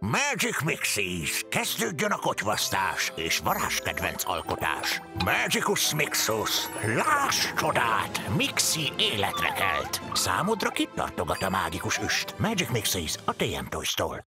Magic Mixies! Kezdődjön a kotyvasztás és varázskedvenc alkotás. Magicus Mixus! Láss csodát! Mixi életre kelt! Számodra kitartogat a mágikus üst. Magic Mixies a TM Toys-tól.